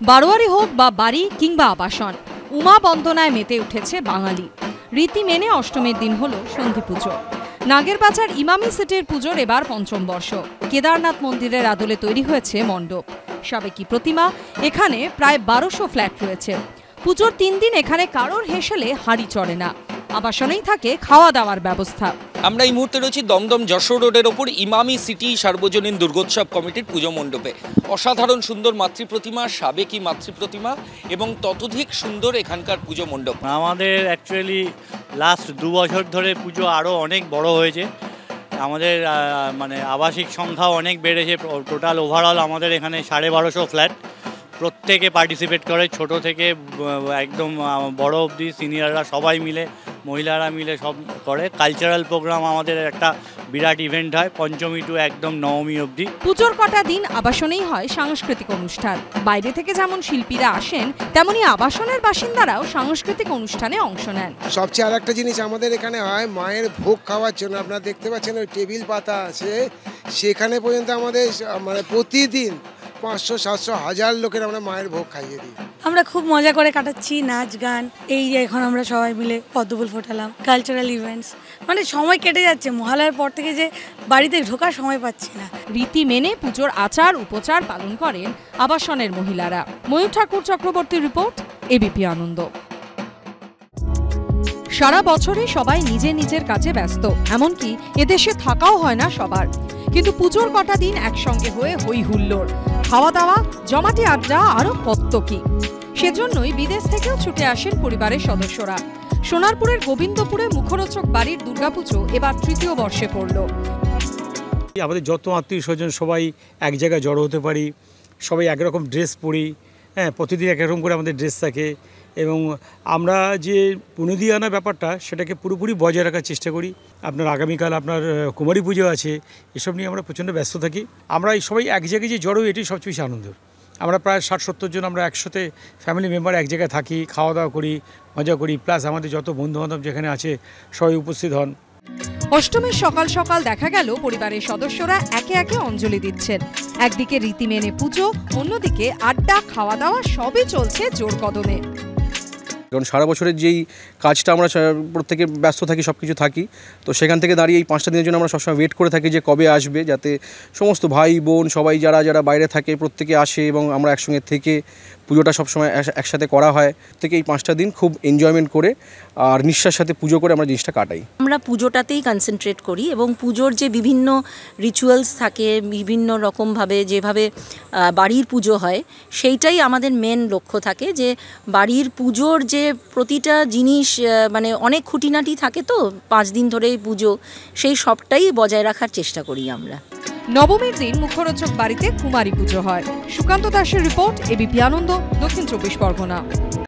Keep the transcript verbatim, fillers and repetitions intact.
বারোয়ারি হোক বা বাড়ি কিংবা আবাসন, উমা বন্দনায় মেতে উঠেছে বাঙালি। রীতি মেনে অষ্টমীর দিন হল সন্ধি পুজো। নাগেরবাজার ইমামি সিটির পুজোর এবার পঞ্চম বর্ষ। কেদারনাথ মন্দিরের আদলে তৈরি হয়েছে মণ্ডপ, সাবেকি প্রতিমা। এখানে প্রায় বারোশো ফ্ল্যাট রয়েছে। পুজোর তিন দিন এখানে কারোর হেসেলে হাঁড়ি চড়ে না। আবাসনেই থাকে খাওয়া দাওয়ার ব্যবস্থা। আমরা এই মুহূর্তে রয়েছি দমদম যশোর রোডের ওপর ইমামি সিটি সার্বজনীন দুর্গোৎসব কমিটির পুজো মণ্ডপে। অসাধারণ সুন্দর মাতৃ প্রতিমা, সাবেকি মাতৃ প্রতিমা এবং ততোধিক সুন্দর এখানকার পুজো মণ্ডপ। আমাদের অ্যাকচুয়ালি লাস্ট দু বছর ধরে পুজো আরও অনেক বড় হয়েছে। আমাদের মানে আবাসিক সংখ্যাও অনেক বেড়েছে। টোটাল ওভারঅল আমাদের এখানে সাড়ে বারোশো ফ্ল্যাট। প্রত্যেকে পার্টিসিপেট করে, ছোট থেকে একদম বড় অবধি, সিনিয়ররা সবাই মিলে, মহিলারা মিলে সব করে। কালচারাল প্রোগ্রাম আমাদের একটা বিরাট ইভেন্ট হয় পঞ্চমী টু একদম নবমী অবধি। পুজোর কটা দিন আবাসনেই হয় সাংস্কৃতিক অনুষ্ঠান। বাইরে থেকে যেমন শিল্পীরা আসেন, তেমনি আবাসনের বাসিন্দারাও সাংস্কৃতিক অনুষ্ঠানে অংশ নেন। সবচেয়ে আর একটা জিনিস আমাদের এখানে হয়, মায়ের ভোগ খাওয়ার জন্য আপনারা দেখতে পাচ্ছেন ওই টেবিল পাতা আছে, সেখানে পর্যন্ত আমাদের মানে প্রতিদিন পাঁচশো সাতশো হাজার লোকের আমরা মায়ের ভোগ খাইয়ে দিই। আমরা খুব মজা করে কাটাচ্ছি, নাচ গান। এই যে এখন আমরা সবাই মিলে পদ্মফুল ফোটালাম, কালচারাল ইভেন্টস, মানে সময় কেটে যাচ্ছে। মহালয়ার পর থেকে যে বাড়িতে ঢোকার সময় পাচ্ছি না। রীতি মেনে পুজোর আচার উপচার পালন করেন আবাসনের মহিলারা। ময়ূর ঠাকুর চক্রবর্তীর রিপোর্ট, এবিপি আনন্দ। সারা বছরে সবাই নিজে নিজের কাজে ব্যস্ত, এমনকি এদেশে থাকাও হয় না সবার। কিন্তু পুজোর কটা দিন একসঙ্গে হয়ে হই হুল্লোড়, খাওয়া দাওয়া, জমাটি আড্ডা, আরো কত কি। সেজন্যই বিদেশ থেকেও ছুটে আসেন পরিবারের সদস্যরা। সোনারপুরের গোবিন্দপুরে মুখরোচক বাড়ির দুর্গাপুজো এবার তৃতীয় বর্ষে পড়ল। আমাদের যত আত্মীয় স্বজন সবাই এক জায়গায় জড়ো হতে পারি, সবাই একরকম ড্রেস পরি। হ্যাঁ, প্রতিদিন একরকম করে আমাদের ড্রেস থাকে এবং আমরা যে পুনদিয়ে আনা ব্যাপারটা সেটাকে পুরোপুরি বজায় রাখার চেষ্টা করি। আপনার আগামীকাল আপনার কুমারী পুজো আছে, এসব নিয়ে আমরা প্রচণ্ড ব্যস্ত থাকি। আমরা এই সবাই এক জায়গায় যে জড়ো, এটি সবচেয়ে বেশি আনন্দের। আমরা প্রায় ষাট সত্তর জন আমরা একসাথে ফ্যামিলি মেম্বার এক জায়গায় থাকি, খাওয়া দাওয়া করি, মজা করি, প্লাস আমাদের যত বন্ধুবান্ধব যেখানে আছে সবাই উপস্থিত হন। অষ্টমীর সকাল সকাল দেখা গেল পরিবারের সদস্যরা একে একে অঞ্জলি দিচ্ছেন। একদিকে রীতি মেনে পুজো, অন্যদিকে আড্ডা, খাওয়া দাওয়া সবই চলছে জোর কদমে। কারণ সারা বছরের যেই কাজটা আমরা প্রত্যেকে ব্যস্ত থাকি, সব কিছু থাকি, তো সেখান থেকে দাঁড়িয়ে এই পাঁচটা দিনের জন্য আমরা সবসময় ওয়েট করে থাকি যে কবে আসবে, যাতে সমস্ত ভাই বোন সবাই যারা যারা বাইরে থাকে প্রত্যেকে আসে এবং আমরা একসঙ্গে থেকে পুজোটা সবসময় একসাথে করা হয়। থেকে এই পাঁচটা দিন খুব এনজয়মেন্ট করে আর নিঃশ্বাসের সাথে পুজো করে আমরা জিনিসটা কাটাই। আমরা পুজোটাতেই কনসেন্ট্রেট করি এবং পুজোর যে বিভিন্ন রিচুয়ালস থাকে, বিভিন্ন রকমভাবে যেভাবে বাড়ির পুজো হয়, সেইটাই আমাদের মেন লক্ষ্য থাকে যে বাড়ির পুজোর যে প্রতিটা জিনিস মানে অনেক খুঁটিনাটি থাকে, তো পাঁচ দিন ধরেই পুজো, সেই সবটাই বজায় রাখার চেষ্টা করি আমরা। নবমীর দিন মুখরোচক বাড়িতে কুমারী পুজো হয়। সুকান্ত দাসের রিপোর্ট, এবিপি আনন্দ, দক্ষিণ চব্বিশ পরগনা।